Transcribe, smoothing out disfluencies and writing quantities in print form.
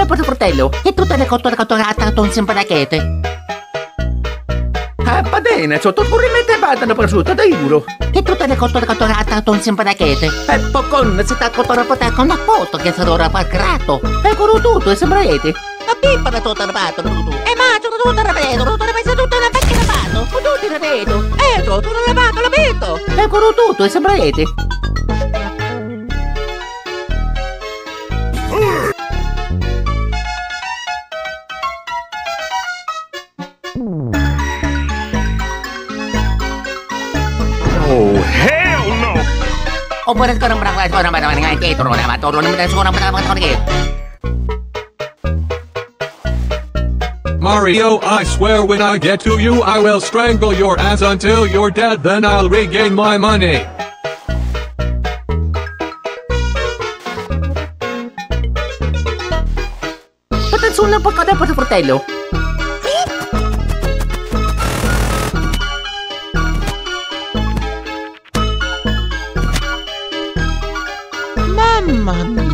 per il fratello e tutte le cotture catturate con simparachete. Va bene, sotto pure mette badano prosciutto, dai euro. E tutte le cotture catturate con simparachete. E pocon, si sta cottura Poter con la foto che sarà ora per grato. E con tutto, e sembrate. La pippa da tutta la pato, tu. E mangio tutta la vedo, tutta la messa tutta la vecchia la pato. Tutti la vedo. Ecco, tutta la pato, la vedo. E con tutto, e sembrate. Oh, hell no! Oppure ancora un bravo dietro, ma torno Mario, I swear when I get to you I will strangle your ass until you're dead, then I'll regain my money. Attenzione, un po' per il fratello. Mamma mia.